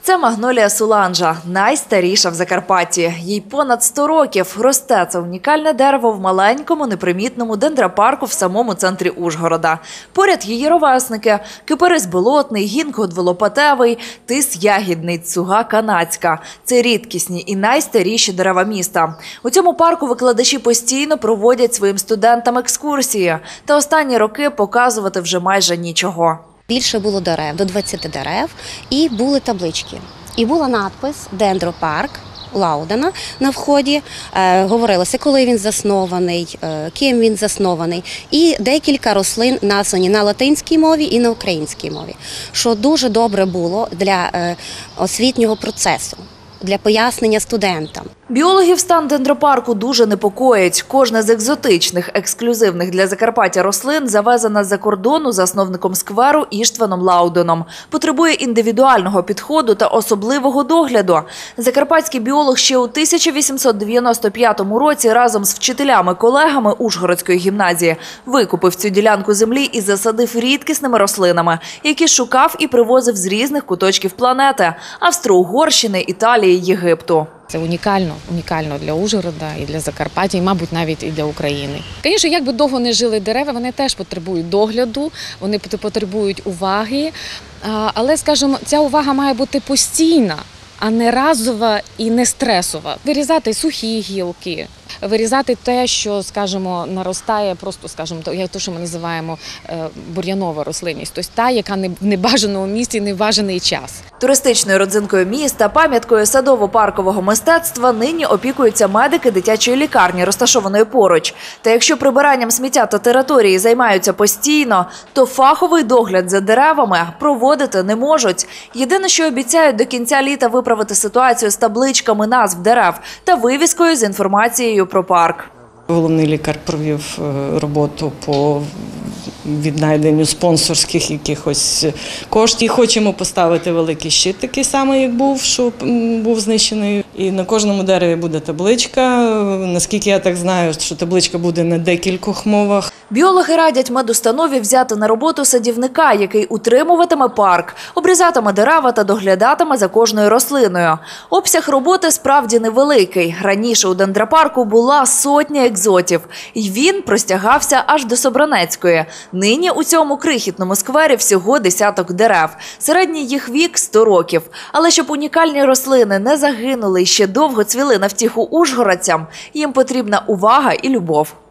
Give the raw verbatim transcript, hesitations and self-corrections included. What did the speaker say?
Це магнолія суланжа, найстаріша в Закарпатті. Їй понад сто років. Росте це унікальне дерево в маленькому, непримітному дендропарку в самому центрі Ужгорода. Поряд її ровесники – кипарис болотний, гінкот волопатевий, тис ягідний, цуга канадська. Це рідкісні і найстаріші дерева міста. У цьому парку викладачі постійно проводять своїм студентам екскурсії. Та останні роки показувати вже майже нічого. Більше було дерев, до двадцяти дерев, і були таблички. І був надпис «Дендропарк Лаудена» на вході. Е, говорилося, коли він заснований, е, ким він заснований. І декілька рослин названі на латинській мові і на українській мові, що дуже добре було для е, освітнього процесу, для пояснення студентам. Біологів стан дендропарку дуже непокоїть. Кожна з екзотичних, ексклюзивних для Закарпаття рослин завезена з-за кордону засновником скверу Іштваном Лауденом. Потребує індивідуального підходу та особливого догляду. Закарпатський біолог ще у тисяча вісімсот дев'яносто п'ятому році разом з вчителями-колегами Ужгородської гімназії викупив цю ділянку землі і засадив рідкісними рослинами, які шукав і привозив з різних куточків планети – Австро-Угорщини, Італії, Єгипту. Це унікально, унікально для Ужгорода і для Закарпаття, і, мабуть, навіть і для України. Звісно, як би довго не жили дерева, вони теж потребують догляду, вони потребують уваги, але, скажімо, ця увага має бути постійна, а не разова і не стресова. Вирізати сухі гілки, вирізати те, що, скажімо, наростає просто, скажімо, те, що ми називаємо бур'янова рослинність, тобто та, яка не в небажаному місці, не в бажаний час. Туристичною родзинкою міста, пам'яткою садово-паркового мистецтва нині опікуються медики дитячої лікарні, розташованої поруч. Та якщо прибиранням сміття та території займаються постійно, то фаховий догляд за деревами проводити не можуть. Єдине, що обіцяють до кінця літа виправити ситуацію з табличками назв дерев та вивіскою з інформацією про парк. Головний лікар провів роботу по віднайденню спонсорських якихось коштів. Хочемо поставити великий щит, такий самий, як був, що був знищений. І на кожному дереві буде табличка. Наскільки я так знаю, що табличка буде на декількох мовах. Біологи радять медустанові взяти на роботу садівника, який утримуватиме парк, обрізатиме дерева та доглядатиме за кожною рослиною. Обсяг роботи справді невеликий. Раніше у дендропарку була сотня екзотів. І він простягався аж до Собранецької. Нині у цьому крихітному сквері всього десяток дерев. Середній їх вік – сто років. Але щоб унікальні рослини не загинули і ще довго цвіли на втіху ужгородцям, їм потрібна увага і любов.